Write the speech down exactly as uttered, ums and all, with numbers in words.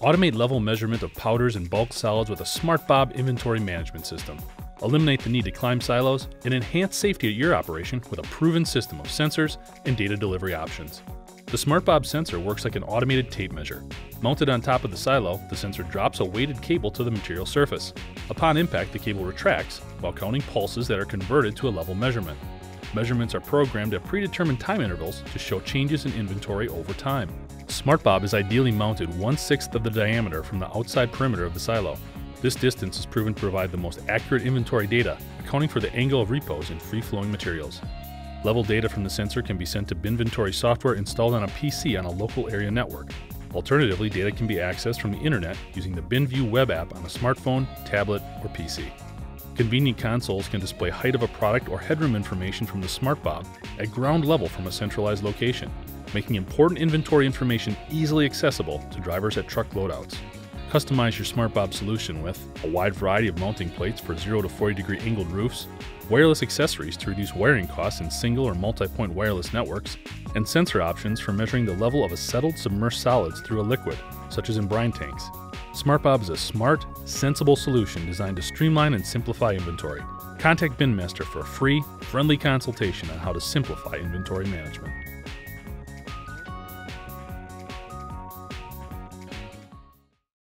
Automate level measurement of powders and bulk solids with a SmartBob inventory management system. Eliminate the need to climb silos and enhance safety at your operation with a proven system of sensors and data delivery options. The SmartBob sensor works like an automated tape measure. Mounted on top of the silo, the sensor drops a weighted cable to the material surface. Upon impact, the cable retracts while counting pulses that are converted to a level measurement. Measurements are programmed at predetermined time intervals to show changes in inventory over time. SmartBob is ideally mounted one-sixth of the diameter from the outside perimeter of the silo. This distance is proven to provide the most accurate inventory data, accounting for the angle of repose in free-flowing materials. Level data from the sensor can be sent to BinVentory software installed on a P C on a local area network. Alternatively, data can be accessed from the internet using the BinView web app on a smartphone, tablet, or P C. Convenient consoles can display height of a product or headroom information from the SmartBob at ground level from a centralized location, making important inventory information easily accessible to drivers at truck loadouts. Customize your SmartBob solution with a wide variety of mounting plates for zero to forty degree angled roofs, wireless accessories to reduce wiring costs in single or multi-point wireless networks, and sensor options for measuring the level of acetyled submersed solids through a liquid, such as in brine tanks. SmartBob is a smart, sensible solution designed to streamline and simplify inventory. Contact BinMaster for a free, friendly consultation on how to simplify inventory management.